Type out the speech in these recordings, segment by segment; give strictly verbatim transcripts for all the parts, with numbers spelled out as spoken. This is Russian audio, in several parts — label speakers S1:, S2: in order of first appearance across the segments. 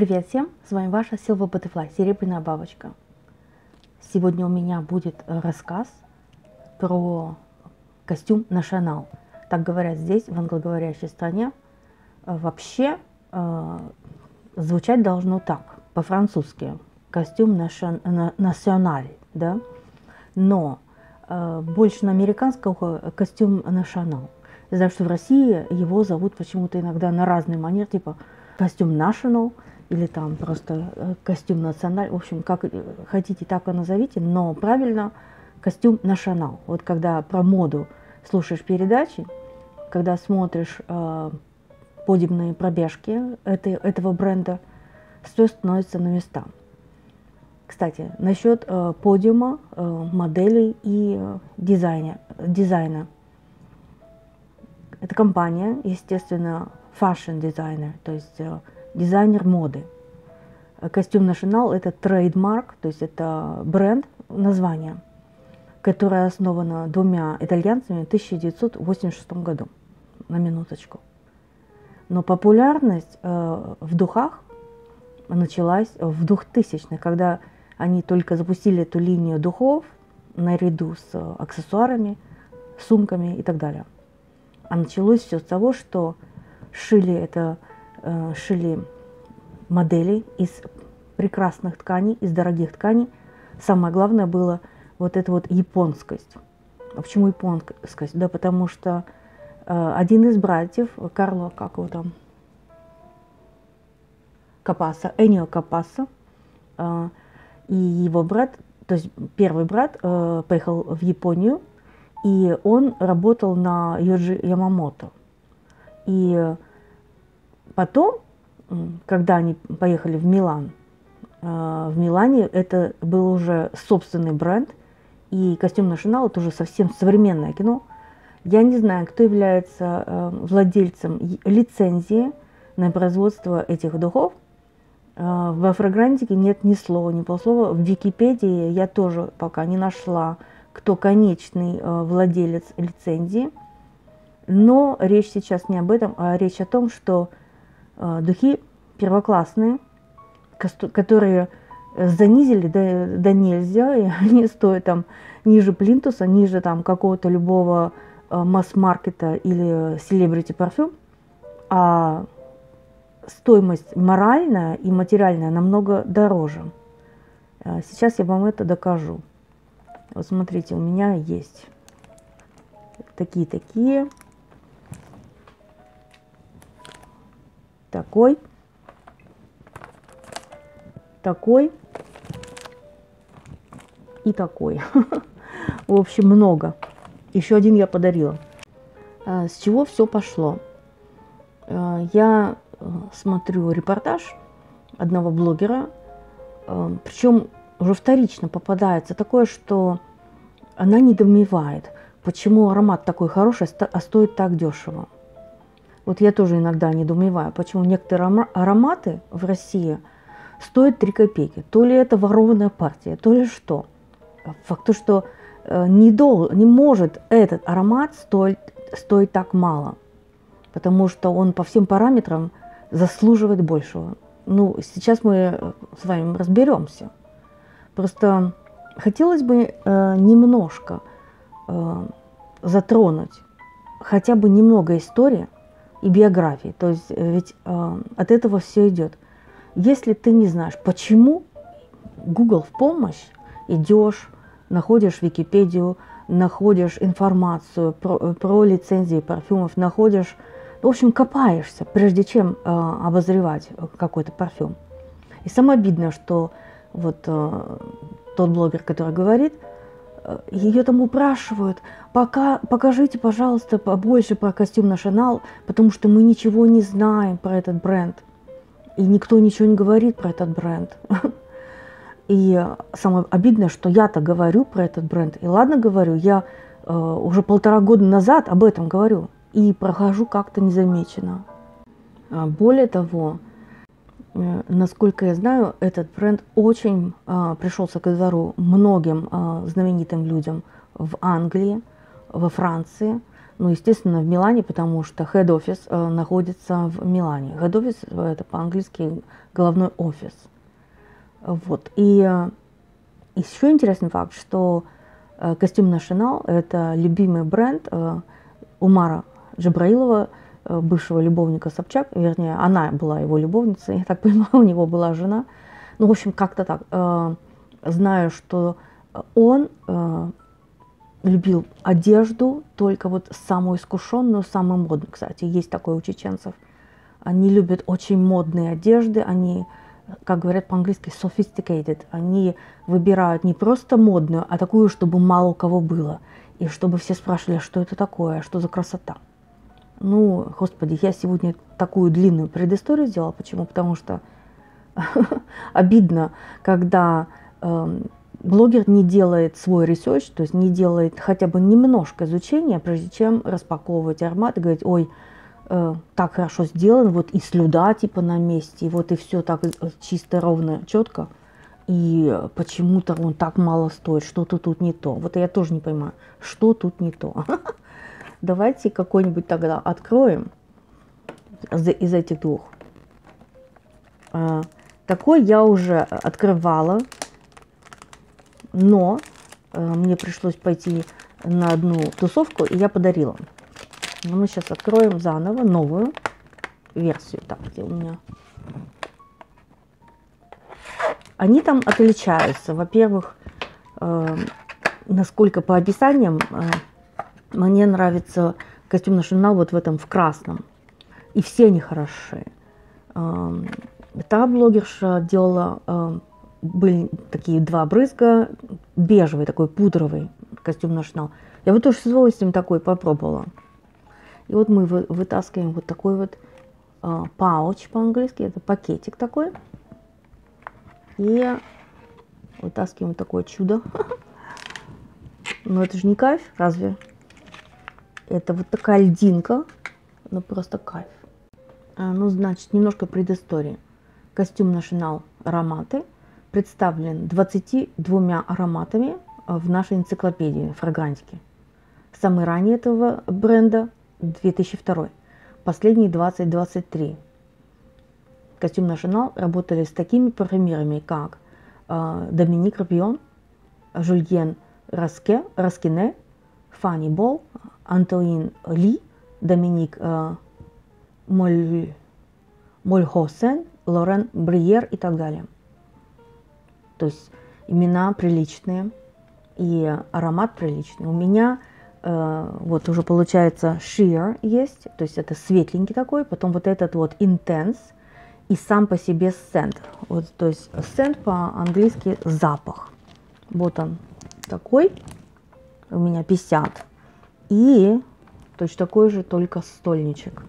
S1: Привет всем, с вами ваша Silver Butterfly, серебряная бабочка. Сегодня у меня будет рассказ про костюм на Chanel. Так говорят здесь, в англоговорящей стране. Вообще э, звучать должно так, по-французски. Костюм националь, да? Но э, больше на американского костюм на Chanel. Я знаю, что в России его зовут почему-то иногда на разный манер, типа костюм national, или там просто костюм националь. В общем, как хотите, так и назовите, но правильно костюм на Chanel. Вот когда про моду слушаешь передачи, когда смотришь э, подиумные пробежки этой, этого бренда, все становится на места. Кстати, насчет э, подиума, э, моделей и э, дизайна, дизайна. Это компания, естественно, fashion designer, то есть э, дизайнер моды. Костюм на Chanel – это трейдмарк, то есть это бренд, название, которое основано двумя итальянцами в тысяча девятьсот восемьдесят шестом году, на минуточку. Но популярность э, в духах началась в двухтысячных, когда они только запустили эту линию духов наряду с аксессуарами, сумками и так далее. А началось все с того, что шили это, э, шили модели из прекрасных тканей, из дорогих тканей. Самое главное было вот эта вот японскость. А почему японскость? Да потому что э, один из братьев, Карло, как его там, Капасо, Энио Капасо, э, и его брат, то есть первый брат э, поехал в Японию, и он работал на Йоджи Ямамото. И потом, когда они поехали в Милан, в Милане это был уже собственный бренд, и костюм на Chanel это уже совсем современное кино. Я не знаю, кто является владельцем лицензии на производство этих духов. Во фрагрантике нет ни слова, ни полслова. В Википедии я тоже пока не нашла, кто конечный владелец лицензии. Но речь сейчас не об этом, а речь о том, что духи первоклассные, которые занизили до, до нельзя, и они стоят там ниже плинтуса, ниже там какого-то любого масс-маркета или селебрити парфюм, а стоимость моральная и материальная намного дороже. Сейчас я вам это докажу. Вот смотрите, у меня есть такие-такие. Такой, такой и такой. В общем, много. Еще один я подарила. С чего все пошло? Я смотрю репортаж одного блогера, причем уже вторично попадается такое, что она недоумевает, почему аромат такой хороший, а стоит так дешево. Вот я тоже иногда недоумеваю, почему некоторые ароматы в России стоят три копейки. То ли это ворованная партия, то ли что. Факт то, что не, дол, не может этот аромат стоить, стоить так мало, потому что он по всем параметрам заслуживает большего. Ну, сейчас мы с вами разберемся. Просто хотелось бы э, немножко э, затронуть хотя бы немного истории и биографии. То есть ведь э, от этого все идет. Если ты не знаешь, почему, Google в помощь, идешь, находишь Википедию, находишь информацию про, про лицензии парфюмов, находишь, в общем, копаешься, прежде чем э, обозревать какой-то парфюм. И самое обидное, что вот э, тот блогер, который говорит, ее там упрашивают, пока, покажите, пожалуйста, побольше про костюм на Chanel, потому что мы ничего не знаем про этот бренд. И никто ничего не говорит про этот бренд. И самое обидное, что я-то говорю про этот бренд. И ладно говорю, я э, уже полтора года назад об этом говорю. И прохожу как-то незамеченно. Более того, насколько я знаю, этот бренд очень а, пришелся ко двору многим а, знаменитым людям в Англии, во Франции, Ну, естественно, в Милане, потому что head office э, находится в Милане. Head office это по-английски головной офис. Вот. И э, еще интересный факт, что э, костюм Chanel это любимый бренд э, Умара Джабраилова, э, бывшего любовника Собчак. Вернее, она была его любовницей, я так понимаю, у него была жена. Ну, в общем, как-то так. Э, знаю, что он э, любил одежду, только вот самую искушенную, самую модную. Кстати, есть такое у чеченцев. Они любят очень модные одежды, они, как говорят по-английски, sophisticated. Они выбирают не просто модную, а такую, чтобы мало у кого было. И чтобы все спрашивали, что это такое, что за красота. Ну, господи, я сегодня такую длинную предысторию сделала. Почему? Потому что обидно, когда э, блогер не делает свой ресерч, то есть не делает хотя бы немножко изучения, прежде чем распаковывать аромат и говорить, ой, э, так хорошо сделан, вот и слюда типа на месте, и вот и все так чисто, ровно, четко, и почему-то он так мало стоит, что-то тут не то. Вот я тоже не понимаю, что тут не то. Давайте какой-нибудь тогда откроем из этих двух. Такой я уже открывала, но мне пришлось пойти на одну тусовку, и я подарила. Но мы сейчас откроем заново новую версию. Так, где у меня? Они там отличаются. Во-первых, э, насколько по описаниям, э, мне нравится костюм Chanel вот в этом, в красном. И все они хороши. Э, та блогерша делала, э, были такие два брызга, бежевый, такой пудровый костюм Chanel. Я вот тоже с удовольствием такой попробовала. И вот мы вы, вытаскиваем вот такой вот э, пауч по-английски, это пакетик такой. И вытаскиваем такое чудо. Но это же не кайф, разве? Это вот такая льдинка. Ну просто кайф. А, ну, значит, немножко предыстории. Костюм Chanel ароматы представлен двадцатью двумя ароматами в нашей энциклопедии фрагрантики. Самый ранний этого бренда две тысячи второй. Последний двадцать двадцать три. Костюм Chanel работали с такими парфюмерами, как э, Доминик Ропион, Жюльен Раске, Раскине, Фанни Бол, Антуин Ли, Доминик э, Моль, Мольхосен, Лорен Бриер и так далее. То есть имена приличные и аромат приличный. У меня э, вот уже получается Sheer есть, то есть это светленький такой, потом вот этот вот Intense. И сам по себе scent. Вот, то есть scent по-английски запах. Вот он такой. У меня пятьдесят. И точно такой же, только стольничек.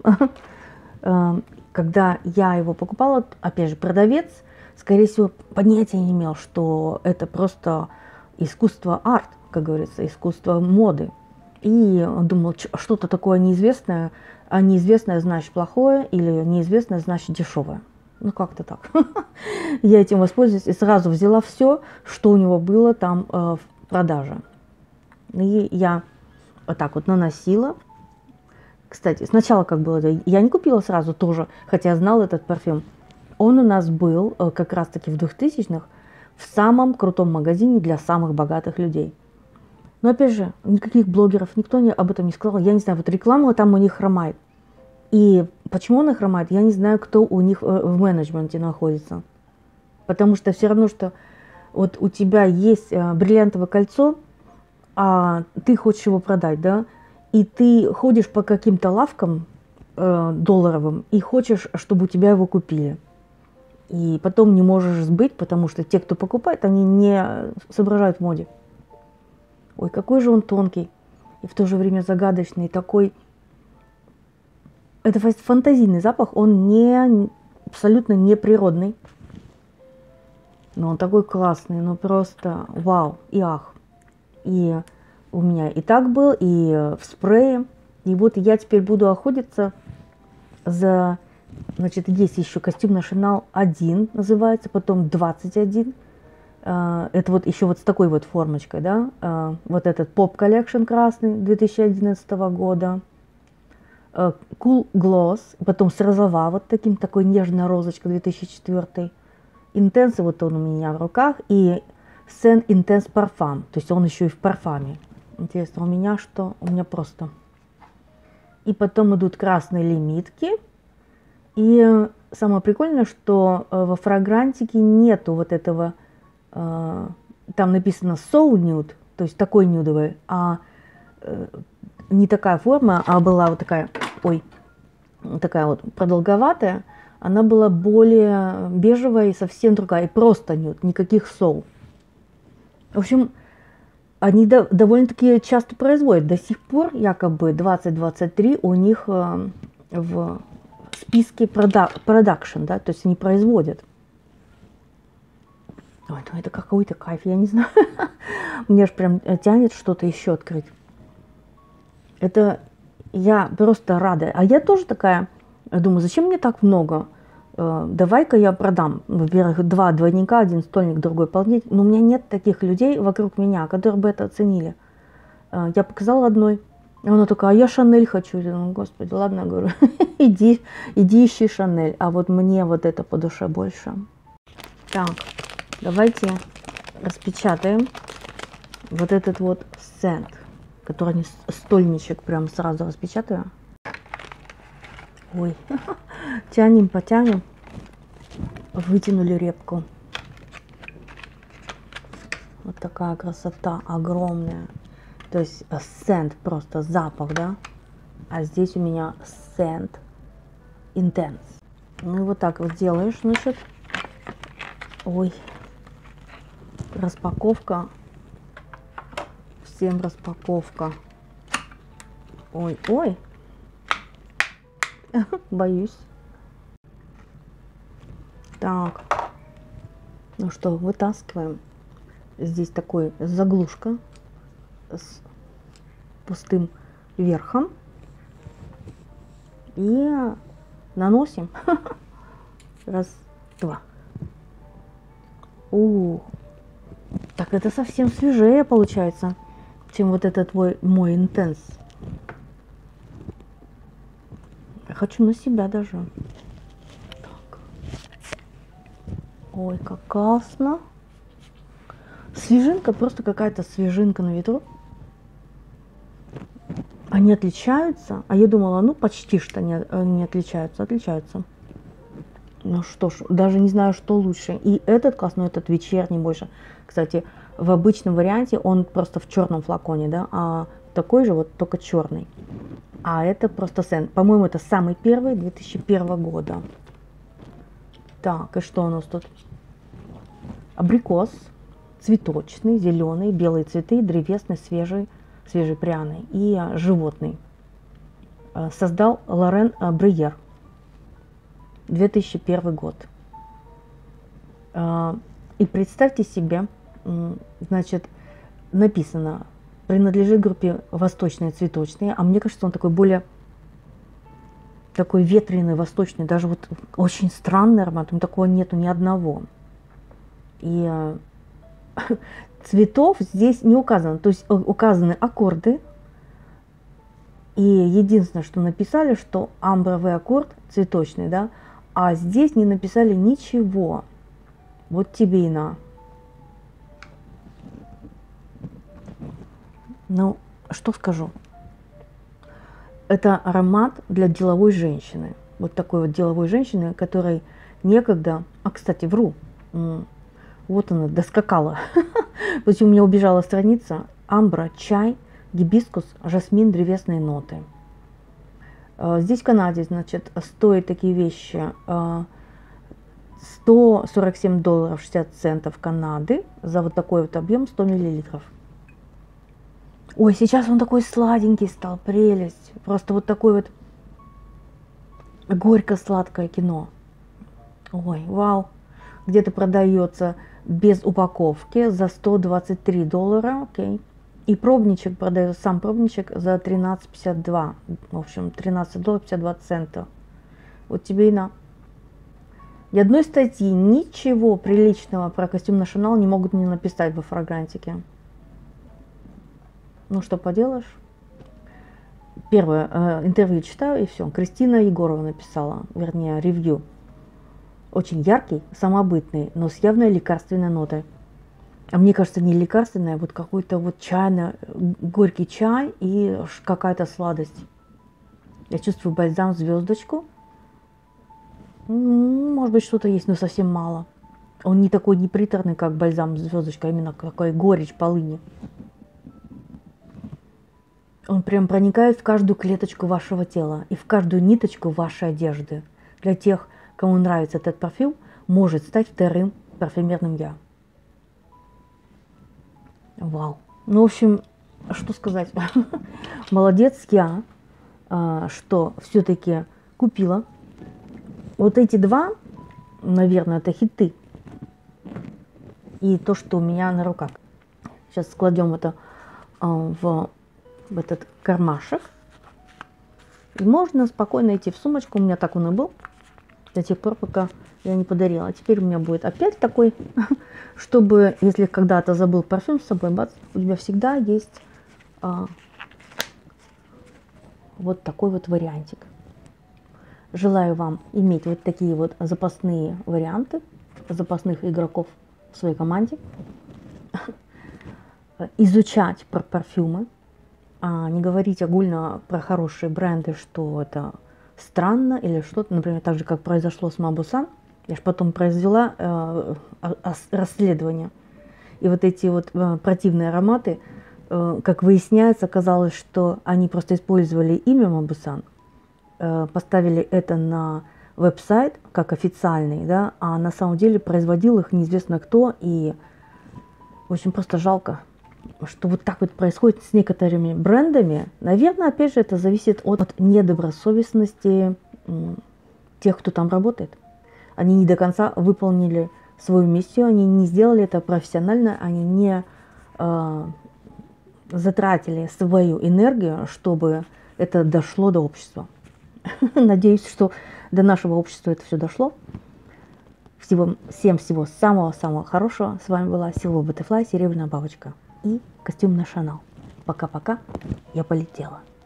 S1: Когда я его покупала, опять же, продавец, скорее всего, понятия не имел, что это просто искусство арт, как говорится, искусство моды. И он думал, что-то такое неизвестное, а неизвестное значит плохое, или неизвестное значит дешевое. Ну, как-то так. Я этим воспользовалась и сразу взяла все, что у него было там э, в продаже. И я вот так вот наносила. Кстати, сначала как было, я не купила сразу тоже, хотя знала этот парфюм. Он у нас был э, как раз-таки в двухтысячных в самом крутом магазине для самых богатых людей. Но опять же, никаких блогеров, никто не, об этом не сказал. Я не знаю, вот реклама там у них хромает. И почему она хромает, я не знаю, кто у них в менеджменте находится. Потому что все равно, что вот у тебя есть бриллиантовое кольцо, а ты хочешь его продать, да? И ты ходишь по каким-то лавкам э, долларовым и хочешь, чтобы у тебя его купили. И потом не можешь сбыть, потому что те, кто покупает, они не соображают в моде. Ой, какой же он тонкий и в то же время загадочный, такой. Это фантазийный запах, он не, абсолютно не природный. Но он такой классный, ну просто вау и ах. И у меня и так был, и в спрее. И вот я теперь буду охотиться за... Значит, есть еще костюм Chanel один называется, потом двадцать один. Это вот еще вот с такой вот формочкой, да. Вот этот Pop Collection красный две тысячи одиннадцатого года. Cool Gloss, потом с розова вот таким, такой нежная розочка две тысячи четвёртый. Intense, вот он у меня в руках, и Scent Intense Parfum, то есть он еще и в парфаме. Интересно, у меня что? У меня просто. И потом идут красные лимитки. И самое прикольное, что во фрагрантике нету вот этого, там написано So Nude, то есть такой нюдовый, а не такая форма, а была вот такая, ой, такая вот продолговатая, она была более бежевая и совсем другая, и просто нюд, никаких соу. В общем, они до, довольно-таки часто производят. До сих пор якобы двадцать двадцать три у них э, в списке продакшн, да, то есть они производят. Ой, ну это какой-то кайф, я не знаю. Мне аж прям тянет что-то еще открыть. Это я просто рада. А я тоже такая, думаю, зачем мне так много? Давай-ка я продам, во-первых, два двойника, один стольник, другой полдник. Но у меня нет таких людей вокруг меня, которые бы это оценили. Я показала одной, и она такая, а я Шанель хочу. Я думаю, господи, ладно, говорю, иди, иди ищи Шанель. А вот мне вот это по душе больше. Так, давайте распечатаем вот этот вот сцент, который не стольничек, прям сразу распечатаю. Ой, тянем, потянем, вытянули репку. Вот такая красота огромная. То есть scent, просто запах, да? А здесь у меня scent intense. Ну и вот так вот делаешь, значит. Ой, распаковка. Всем распаковка. Ой, ой. Боюсь. Так. Ну что, вытаскиваем. Здесь такой заглушка с пустым верхом. И наносим. Раз, два. У, так это совсем свежее получается, чем вот этот твой мой интенс. Хочу на себя даже. Так. Ой, как классно. Свежинка, просто какая-то свежинка на ветру. Они отличаются. А я думала, ну почти что не, не отличаются. Отличаются. Ну что ж, даже не знаю, что лучше. И этот класс, но этот вечерний больше. Кстати, в обычном варианте он просто в черном флаконе, да, а такой же вот только черный. А это просто сцент. По-моему, это самый первый две тысячи первого года. Так, и что у нас тут? Абрикос, цветочный, зеленый, белые цветы, древесный, свежий, свежий пряный и животный. Создал Лорен Бриер. две тысячи первый год. И представьте себе, значит, написано, принадлежит группе восточные цветочные, а мне кажется, он такой более такой ветреный, восточный, даже вот очень странный аромат, у такого нету ни одного. И цветов здесь не указано, то есть указаны аккорды, и единственное, что написали, что амбровый аккорд цветочный, да, а здесь не написали ничего. Вот тебе и на. Ну, что скажу. Это аромат для деловой женщины. Вот такой вот деловой женщины, которой некогда... А, кстати, вру. Вот она, доскакала. Вот у меня убежала страница. Амбра, чай, гибискус, жасмин, древесные ноты. Здесь в Канаде, значит, стоят такие вещи сто сорок семь долларов шестьдесят центов Канады за вот такой вот объем сто миллилитров. Ой, сейчас он такой сладенький стал, прелесть. Просто вот такой вот горько-сладкое кино. Ой, вау. Где-то продается без упаковки за сто двадцать три доллара, окей. И пробничек продается, сам пробничек за тринадцать пятьдесят два. В общем, тринадцать долларов пятьдесят два цента. Вот тебе и на. Ни одной статьи, ничего приличного про костюм на Шанел не могут мне написать во фрагрантике. Ну что поделаешь. Первое э, интервью читаю, и все. Кристина Егорова написала, вернее, ревью. Очень яркий, самобытный, но с явной лекарственной нотой. А мне кажется, не лекарственная, а вот какой-то вот чайный, горький чай и какая-то сладость. Я чувствую бальзам звездочку. Может быть, что-то есть, но совсем мало. Он не такой неприторный, как бальзам звездочка, а именно какой горечь полыни. Он прям проникает в каждую клеточку вашего тела и в каждую ниточку вашей одежды. Для тех, кому нравится этот парфюм, может стать вторым парфюмерным я. Вау. Ну, в общем, что сказать. Молодец я, что все-таки купила. Вот эти два, наверное, это хиты. И то, что у меня на руках. Сейчас складем это в, в этот кармашек. И можно спокойно идти в сумочку. У меня так он и был. До тех пор, пока я не подарила. А теперь у меня будет опять такой, чтобы, если когда-то забыл парфюм с собой, бац, у тебя всегда есть а, вот такой вот вариантик. Желаю вам иметь вот такие вот запасные варианты, запасных игроков в своей команде, изучать про парфюмы, а не говорить огульно про хорошие бренды, что это странно или что-то, например, так же, как произошло с Мабусан. Я же потом произвела э, расследование. И вот эти вот э, противные ароматы, э, как выясняется, оказалось, что они просто использовали имя Мабусан, э, поставили это на веб-сайт как официальный, да, а на самом деле производил их неизвестно кто. И очень просто жалко, что вот так вот происходит с некоторыми брендами. Наверное, опять же, это зависит от, от недобросовестности э, тех, кто там работает. Они не до конца выполнили свою миссию, они не сделали это профессионально, они не э, затратили свою энергию, чтобы это дошло до общества. Надеюсь, что до нашего общества это все дошло. Всего, всем всего самого-самого хорошего. С вами была Silver Butterfly, Серебряная бабочка и костюм на Шанел. Пока-пока, я полетела.